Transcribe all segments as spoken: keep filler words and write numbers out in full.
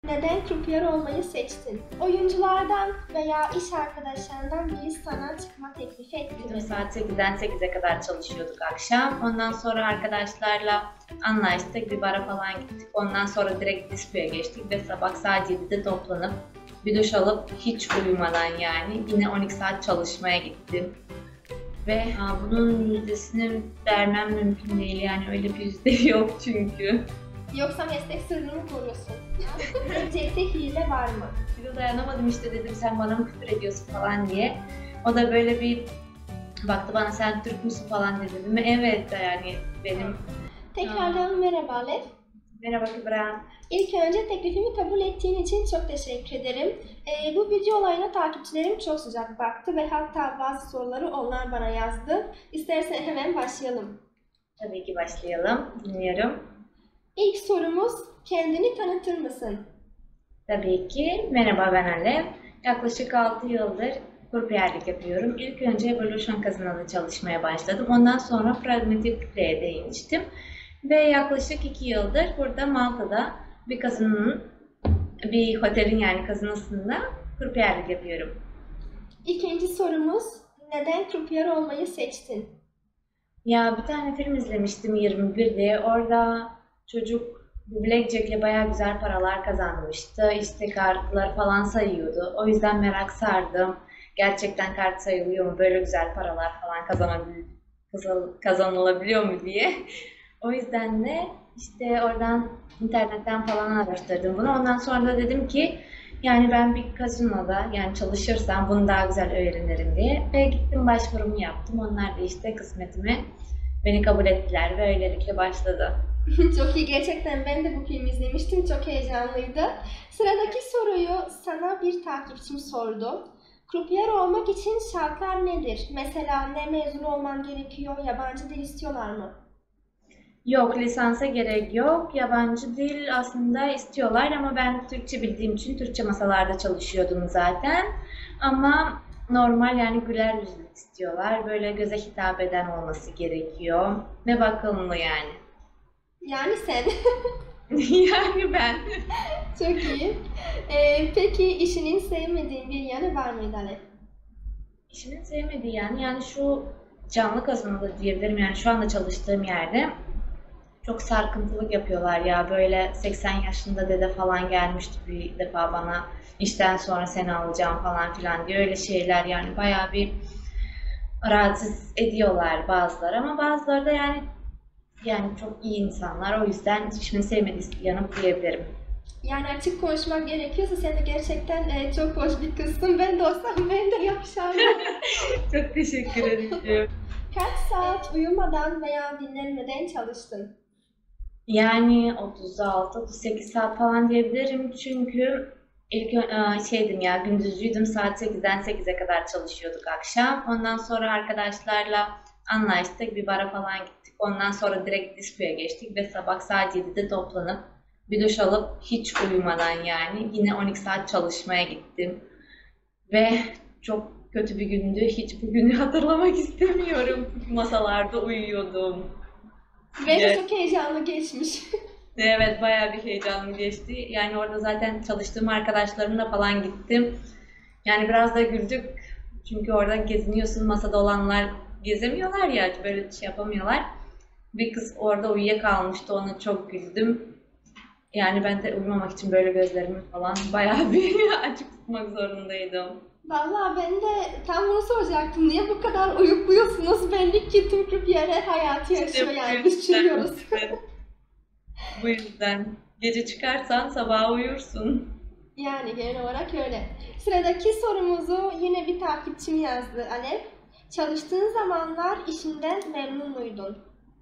Neden krupiyer olmayı seçtin? Oyunculardan veya iş arkadaşlarından biri sana çıkma teklifi etti mi? Saat sekizden sekize kadar çalışıyorduk akşam. Ondan sonra arkadaşlarla anlaştık, bir bara falan gittik. Ondan sonra direkt diskoya geçtik ve sabah saat yedide toplanıp bir duş alıp hiç uyumadan yani yine on iki saat çalışmaya gittim. Ve ha, bunun yüzdesini vermem mümkün değil yani öyle bir yüzde yok çünkü. Yoksa meslek sırrını mı koruyorsun? Gelecekte hile var mı? Bir de dayanamadım işte dedim sen bana mı küfür ediyorsun falan diye. O da böyle bir baktı bana sen Türk müsün falan dedi. Dedim evet yani benim. Tekrardan merhaba Alev. Merhaba Kübra. İlk önce teklifimi kabul ettiğin için çok teşekkür ederim. Ee, bu video olayına takipçilerim çok sıcak baktı ve hatta bazı soruları onlar bana yazdı. İstersen hemen başlayalım. Tabii ki başlayalım. Dinliyorum. İlk sorumuz, kendini tanıtır mısın? Tabii ki. Merhaba ben Alev. Yaklaşık altı yıldır kursiyerlik yapıyorum. İlk önce Evolution Casino'da çalışmaya başladım. Ondan sonra Pragmatic Play'e değinmiştim. Ve yaklaşık iki yıldır burada Malta'da bir kazinonun, bir otelin yani kazinosunda kursiyerlik yapıyorum. İkinci sorumuz, neden krupiyer olmayı seçtin? Ya bir tane film izlemiştim yirmi bir diye. Orada çocuk Blackjack'le bayağı güzel paralar kazanmıştı. İşte kartları falan sayıyordu. O yüzden merak sardım. Gerçekten kart sayılıyor mu? Böyle güzel paralar falan kazanabil kazanılabiliyor mu diye. O yüzden de işte oradan internetten falan araştırdım bunu. Ondan sonra da dedim ki yani ben bir kasinoda yani çalışırsam bunu daha güzel öğrenirim diye. Ve gittim başvurumu yaptım. Onlar da işte kısmetimi beni kabul ettiler ve öylelikle başladı. Çok iyi. Gerçekten ben de bu filmi izlemiştim. Çok heyecanlıydı. Sıradaki soruyu sana bir takipçim sordu. Krupiyer olmak için şartlar nedir? Mesela ne mezun olman gerekiyor? Yabancı dil istiyorlar mı? Yok, lisansa gerek yok. Yabancı dil aslında istiyorlar ama ben Türkçe bildiğim için Türkçe masalarda çalışıyordum zaten. Ama normal yani güler yüzlü istiyorlar. Böyle göze hitap eden olması gerekiyor. Ve bakımlı yani. Yani sen. Yani ben. Çok iyi. Ee, peki işinin sevmediğin bir yanı var mıydı Alev? İşimin sevmediği yani yani şu canlı kazanımda diyebilirim yani şu anda çalıştığım yerde çok sarkıntılık yapıyorlar ya böyle seksen yaşında dede falan gelmişti bir defa bana işten sonra seni alacağım falan filan diye öyle şeyler yani bayağı bir rahatsız ediyorlar bazıları ama bazıları da yani yani çok iyi insanlar o yüzden işimin sevmediği yanı diyebilirim. Yani açık konuşmak gerekiyorsa sen de gerçekten e, çok hoş bir kızsın. Ben de olsam ben de yapışardım. Çok teşekkür ederim. Kaç saat uyumadan veya dinlenmeden çalıştın? Yani otuz altı otuz sekiz saat falan diyebilirim çünkü ilk ö- şeydim ya gündüzcüydüm saat sekizden sekize kadar çalışıyorduk akşam. Ondan sonra arkadaşlarla anlaştık bir bara falan gittik. Ondan sonra direkt diskoya geçtik ve sabah saat yedide toplanıp bir duş alıp hiç uyumadan yani yine on iki saat çalışmaya gittim. Ve çok kötü bir gündü. Hiç bugünü hatırlamak istemiyorum. Masalarda uyuyordum. Bence Evet. çok heyecanlı geçmiş. Evet, bayağı bir heyecanlı geçti. Yani orada zaten çalıştığım arkadaşlarımla falan gittim. Yani biraz da güldük. Çünkü orada geziniyorsun, masada olanlar gezemiyorlar ya, böyle şey yapamıyorlar. Bir kız orada uyuyakalmıştı, ona çok güldüm. Yani ben de uyumamak için böyle gözlerimi falan bayağı bir açık tutmak zorundaydım. Vallahi ben de tam bunu soracaktım. Niye bu kadar uyukluyorsunuz? Belli ki tüm krupiyerler hayatı yaşıyor yani. Biz çıkıyoruz. Bu yüzden gece çıkarsan sabah uyursun. Yani genel olarak öyle. Sıradaki sorumuzu yine bir takipçim yazdı Alev. Çalıştığın zamanlar işinden memnun muydun?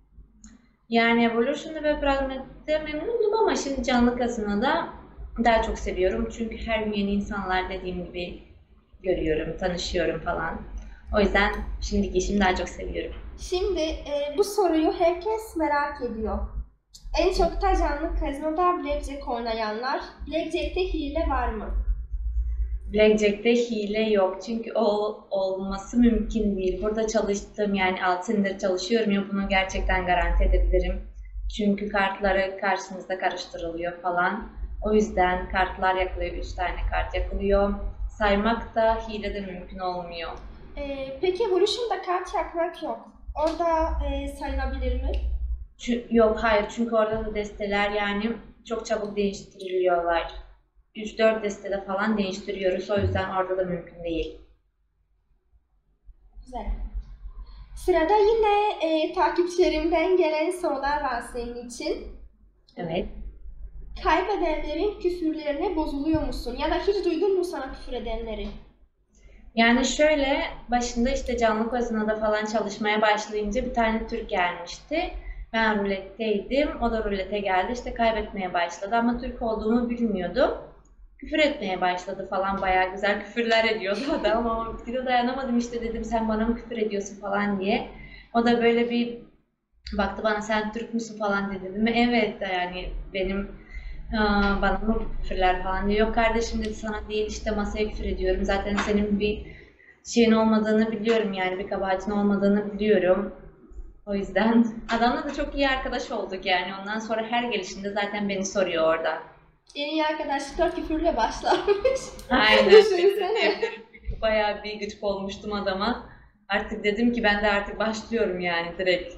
Yani Evolution'da ve Pragmatic'te memnundum ama şimdi canlı kasinoda daha çok seviyorum. Çünkü her gün yeni insanlar dediğim gibi görüyorum, tanışıyorum falan. O yüzden şimdiki işimi daha çok seviyorum. Şimdi e, bu soruyu herkes merak ediyor. En çok da canlı kazinoda Blackjack oynayanlar. Blackjack'te hile var mı? Blackjack'te hile yok çünkü o olması mümkün değil. Burada çalıştığım yani altı senedir çalışıyorum ya bunu gerçekten garanti edebilirim. Çünkü kartları karşınızda karıştırılıyor falan O yüzden kartlar yakılıyor, üç tane kart yakılıyor. Saymak da hilede mümkün olmuyor. Ee, peki Evolution'da kart yakmak yok. Orada e, sayılabilir mi? Çü- yok hayır, çünkü orada da desteler yani çok çabuk değiştiriliyorlar. üç dört destede falan değiştiriyoruz, o yüzden orada da mümkün değil. Güzel. Sırada yine e, takipçilerimden gelen sorular var senin için. Evet. Kaybedenlerin küfürlerine bozuluyor musun? Ya da hiç duydun mu sana küfür edenleri? Yani şöyle, başında işte canlı Cozina'da falan çalışmaya başlayınca bir tane Türk gelmişti. Ben ruletteydim, o da rulete geldi, işte kaybetmeye başladı ama Türk olduğumu bilmiyordu. Küfür etmeye başladı falan, bayağı güzel küfürler ediyordu adam ama bir de dayanamadım, işte dedim sen bana mı küfür ediyorsun falan diye. O da böyle bir baktı bana, sen Türk müsün falan dedi. Dedim evet, yani benim aa, bana mı küfürler falan diyor. Yok kardeşim dedi, sana değil, işte masaya küfür ediyorum. Zaten senin bir şeyin olmadığını biliyorum, yani bir kabahatin olmadığını biliyorum. O yüzden adamla da çok iyi arkadaş olduk yani. Ondan sonra her gelişinde zaten beni soruyor orada. En iyi arkadaşlıklar küfürle başlamış. Aynen. Düşünsene. Bayağı bir gıcık olmuştum adama. Artık dedim ki ben de artık başlıyorum yani direkt.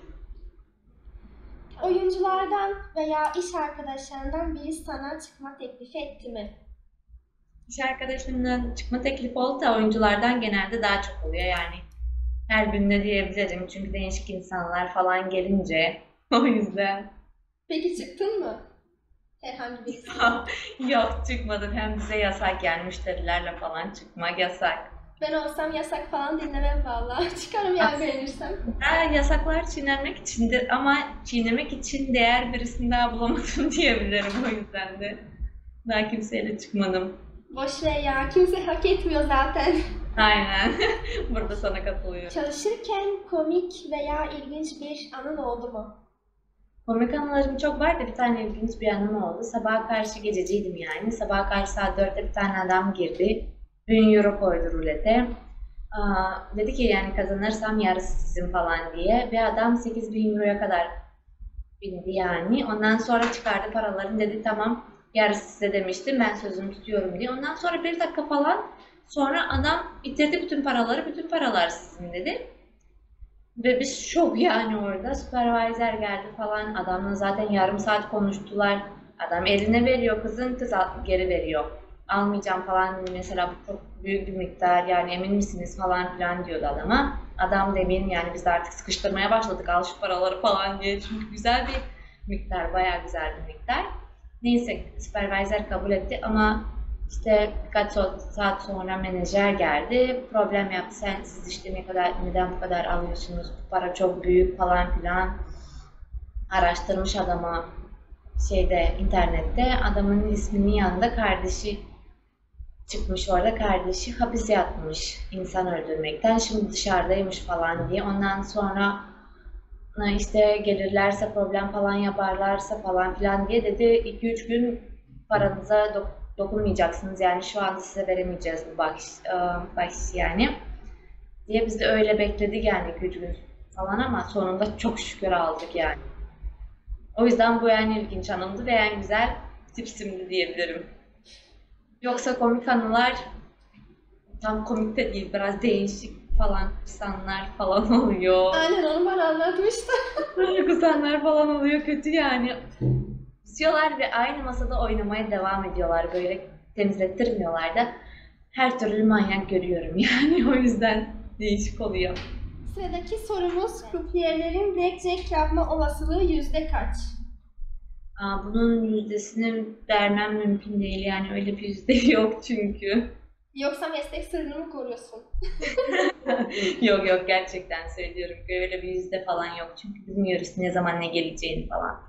Oyunculardan veya iş arkadaşlarından biri sana çıkma teklifi etti mi? İş arkadaşlarımdan çıkma teklifi oldu da oyunculardan genelde daha çok oluyor yani. Her gün de diyebilirim çünkü değişik insanlar falan gelince. O yüzden. Peki çıktın mı? Herhangi birisi. Yok, çıkmadım. Hem bize yasak yani, müşterilerle falan çıkmak yasak. Ben olsam yasak falan dinlemem vallahi. Çıkarım yani beğenirsem. Ha, yasaklar çiğnenmek içindir ama çiğnemek için değer birisini daha bulamadım diyebilirim, o yüzden de. Daha kimseyle çıkmadım. Boş ver ya. Kimse hak etmiyor zaten. Aynen. Burada sana katılıyorum. Çalışırken komik veya ilginç bir anın oldu mu? Komik anılarım çok var da bir tane ilginç bir anım oldu. Sabaha karşı, gececiydim yani. Sabaha karşı saat dörtte bir tane adam girdi. bin euro koydu rulete. Aa, dedi ki yani kazanırsam yarısı sizin falan diye. Ve adam sekiz bin euroya kadar bindi yani. Ondan sonra çıkardı paralarını, dedi tamam yarısı size demiştim, ben sözümü tutuyorum diye. Ondan sonra bir dakika falan sonra adam bitirdi bütün paraları, bütün paralar sizin dedi. Ve biz şok yani orada. Supervisor geldi falan. Adamla zaten yarım saat konuştular. Adam eline veriyor kızın, kız al- geri veriyor. Almayacağım falan, mesela bu çok büyük bir miktar yani, emin misiniz falan filan diyordu adama. Adam da emin yani, biz de artık sıkıştırmaya başladık, al şu paraları falan diye. Çünkü güzel bir miktar, bayağı güzel bir miktar. Neyse supervisor kabul etti ama işte birkaç saat sonra menajer geldi, problem yaptı. Sen, siz işte ne kadar, neden bu kadar alıyorsunuz? Bu para çok büyük falan filan. Araştırmış adama şeyde, internette. Adamın isminin yanında kardeşi çıkmış orada. Kardeşi hapis yatmış insan öldürmekten. Şimdi dışarıdaymış falan diye. Ondan sonra işte gelirlerse problem falan yaparlarsa falan filan diye dedi, iki üç gün paranıza dok- dokunmayacaksınız yani, şu anda size veremeyeceğiz bu bahşiş, e, bahşiş yani diye. Biz de öyle bekledik yani iki üç gün falan ama sonunda çok şükür aldık yani. O yüzden bu yani ilginç anımdı ve en güzel tipsimdi diyebilirim. Yoksa komik anılar tam komik de değil, biraz değişik falan insanlar falan oluyor. Aynen onu bana anlatmıştı. Böyle kuzenler falan oluyor, kötü yani. İstiyorlar ve aynı masada oynamaya devam ediyorlar. Böyle temizlettirmiyorlar da. Her türlü manyak görüyorum yani, o yüzden değişik oluyor. Sıradaki sorumuz krupiyerlerin blackjack yapma olasılığı yüzde kaç? Aa, bunun yüzdesini vermem mümkün değil yani, öyle bir yüzde yok çünkü. Yoksa meslek sırrını mı koruyorsun? Yok yok, gerçekten söylüyorum ki öyle bir yüzde falan yok çünkü bilmiyoruz ne zaman ne geleceğini falan.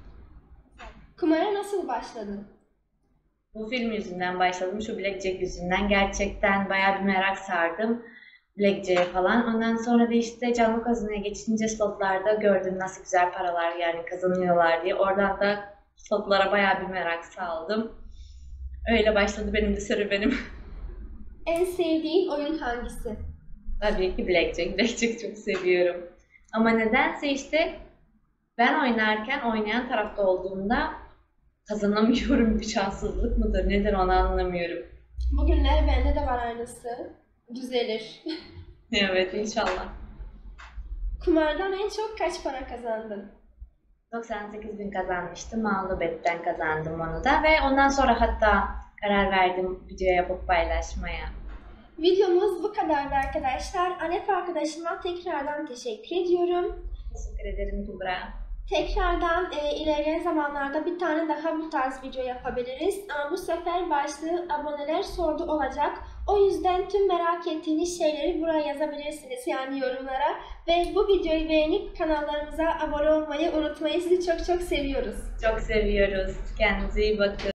Kumara nasıl başladın? Bu film yüzünden başladım, şu Blackjack yüzünden. Gerçekten bayağı bir merak sardım Blackjack'e falan. Ondan sonra da işte canlı kazanıya geçince slotlarda gördüm nasıl güzel paralar yani kazanıyorlar diye. Oradan da slotlara bayağı bir merak saldım. Öyle başladı benim de serüvenim. En sevdiğin oyun hangisi? Tabii ki Blackjack. Blackjack çok seviyorum. Ama nedense işte ben oynarken, oynayan tarafta olduğumda kazanamıyorum, bir şanssızlık mıdır nedir onu anlamıyorum. Bugünler bende de var aynısı. Düzelir. Evet, inşallah. Kumardan en çok kaç para kazandın? doksan sekiz bin kazanmıştım. Mağlubiyetten kazandım onu da ve ondan sonra hatta karar verdim video yapıp paylaşmaya. Videomuz bu kadardı arkadaşlar. Alef arkadaşıma tekrardan teşekkür ediyorum. Teşekkür ederim Kübra. Tekrardan e, ilerleyen zamanlarda bir tane daha bu tarz video yapabiliriz. Ama bu sefer başlığı aboneler sordu olacak. O yüzden tüm merak ettiğiniz şeyleri buraya yazabilirsiniz, yani yorumlara. Ve bu videoyu beğenip kanallarımıza abone olmayı unutmayın. Sizi çok çok seviyoruz. Çok seviyoruz. Kendinize iyi bakın.